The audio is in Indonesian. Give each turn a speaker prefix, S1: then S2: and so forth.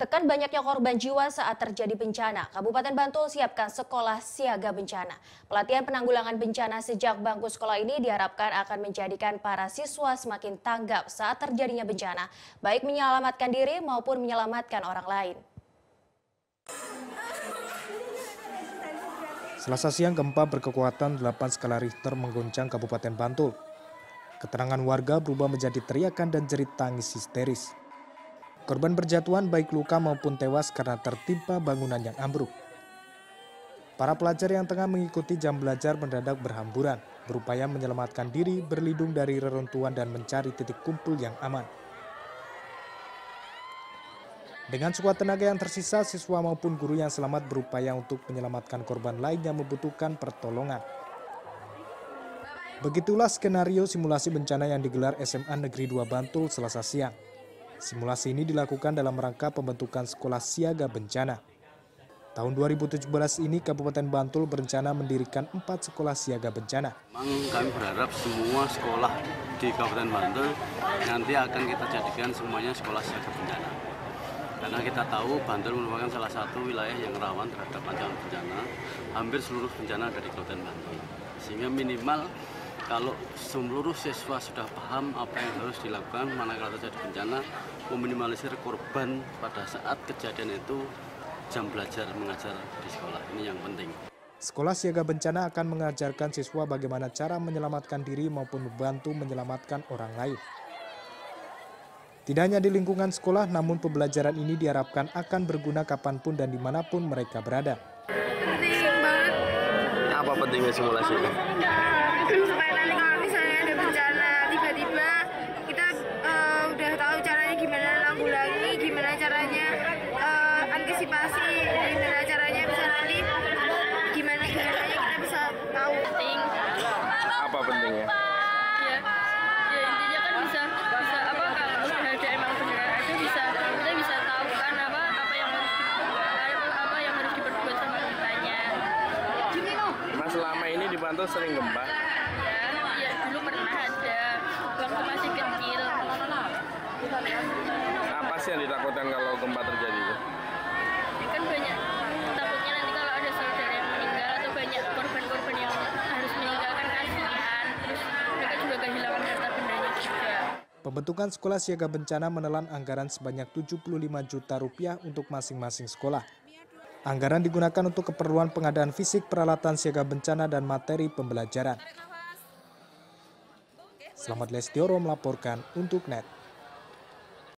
S1: Tekan banyaknya korban jiwa saat terjadi bencana, Kabupaten Bantul siapkan sekolah siaga bencana. Pelatihan penanggulangan bencana sejak bangku sekolah ini diharapkan akan menjadikan para siswa semakin tanggap saat terjadinya bencana, baik menyelamatkan diri maupun menyelamatkan orang lain.
S2: Selasa siang gempa berkekuatan 8 skala Richter mengguncang Kabupaten Bantul. Keterangan warga berubah menjadi teriakan dan jerit tangis histeris. Korban berjatuhan baik luka maupun tewas karena tertimpa bangunan yang ambruk. Para pelajar yang tengah mengikuti jam belajar mendadak berhamburan, berupaya menyelamatkan diri, berlindung dari reruntuhan dan mencari titik kumpul yang aman. Dengan sekuat tenaga yang tersisa, siswa maupun guru yang selamat berupaya untuk menyelamatkan korban lain yang membutuhkan pertolongan. Begitulah skenario simulasi bencana yang digelar SMA Negeri 2 Bantul Selasa siang. Simulasi ini dilakukan dalam rangka pembentukan sekolah siaga bencana. Tahun 2017 ini Kabupaten Bantul berencana mendirikan 4 sekolah siaga bencana.
S3: Memang kami berharap semua sekolah di Kabupaten Bantul nanti akan kita jadikan semuanya sekolah siaga bencana. Karena kita tahu Bantul merupakan salah satu wilayah yang rawan terhadap ancaman bencana. Hampir seluruh bencana ada di Kabupaten Bantul. Sehingga minimal kalau seluruh siswa sudah paham apa yang harus dilakukan manakala terjadi bencana, meminimalisir korban pada saat kejadian itu jam belajar mengajar di sekolah. Ini yang penting.
S2: Sekolah siaga bencana akan mengajarkan siswa bagaimana cara menyelamatkan diri maupun membantu menyelamatkan orang lain. Tidak hanya di lingkungan sekolah, namun pembelajaran ini diharapkan akan berguna kapanpun dan dimanapun mereka berada.
S4: Penting banget.
S3: Apa pentingnya simulasi ini?
S4: Supaya nanti kalau misalnya ada bencana tiba-tiba kita udah tahu caranya gimana nanggulangi, gimana caranya antisipasi, gimana caranya bisa nanti gimana caranya kita bisa tahu.
S5: Penting.
S6: Apa pentingnya?
S5: Ya intinya kan bisa apa kalau ada emang beneran ada kita bisa tahu kan apa yang harus diperbuat sama kitanya.
S6: Mas selama ini di Bantul sering gempa?
S5: Ya dulu pernah ada waktu masih kecil.
S6: Apa sih yang ditakutkan kalau gempa terjadi?
S5: Ya kan banyak takutnya nanti kalau ada saudara yang meninggal atau banyak korban-korban yang harus meninggalkan kasihan, terus mereka juga kehilangan harta bendanya juga.
S2: Pembentukan sekolah siaga bencana menelan anggaran sebanyak 75 juta rupiah untuk masing-masing sekolah. Anggaran digunakan untuk keperluan pengadaan fisik, peralatan siaga bencana, dan materi pembelajaran. Selamat Lestioro melaporkan untuk NET.